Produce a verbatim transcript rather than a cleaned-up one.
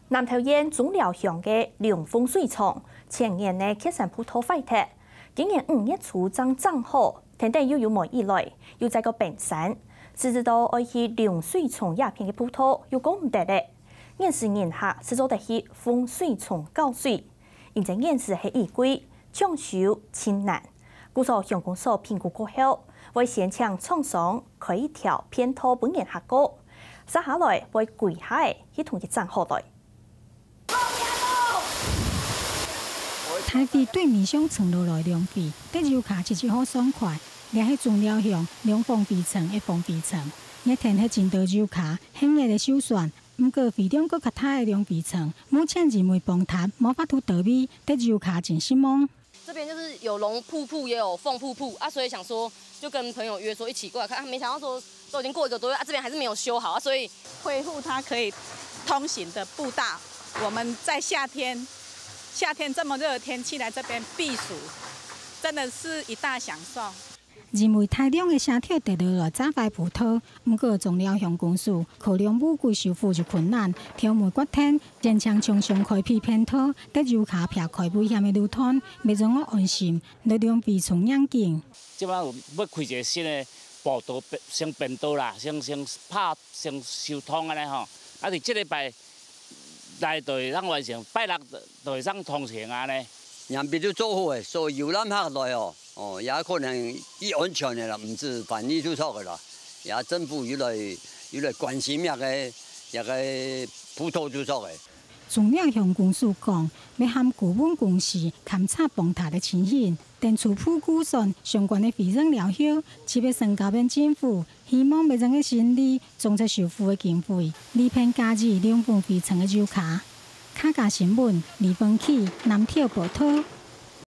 南投县中寮乡嘅凉风水厂前年呢开成葡萄废铁，今年五月初涨涨好，天地又有毛以来，又在个平山，只知道爱去凉水厂鸦片嘅葡萄又讲唔得咧。眼是眼下是做得去风水厂搞水，现在眼是系易贵，抢修艰难。故所乡公所评估过后，为先抢厂商开一条偏拖本年下高，接下来为跪下去同佢涨好来。 台北对面乡村落来凉皮，得油卡吃起好爽快。掠去中寮乡凉风皮层一风皮层，一天迄真多油卡，很热的手酸。不过肥中搁较大的凉皮层，目前人为崩塌，无法度得米，得油卡真失望。 这边就是有龙瀑布，也有凤瀑布啊，所以想说就跟朋友约说一起过来看，啊、没想到说都已经过一个多月啊，这边还是没有修好啊，所以恢复它可以通行的步道。我们在夏天。 夏天这么热的天气来这边避暑，真的是一大享受。 认为大量的沙条跌落来炸坏葡萄，不过中寮乡公司考量五贵修复就困难，挑梅决天坚强常常开辟偏拖，得油卡撇开危险的路段，要让我安心，力量比从眼镜。 即摆有要开一个新的步道，先变道啦，先先拍先修通安尼吼，啊，伫即礼拜。 来就会当完成，拜六就会当通行啊呢。 人比较做好诶，所以游览客来哦，哦也可能伊安全的啦，唔是防疫出错的啦。也政府越来越来关心遐个遐个葡萄出错的。 中寮乡公司讲，要和顾问公司勘察崩塌的情形，等初步估算相关的费用了后，七月升交俾政府，希望要让个心理总在修复的经费，里片加入两份费层的油卡。客家新闻李峰起南投报道。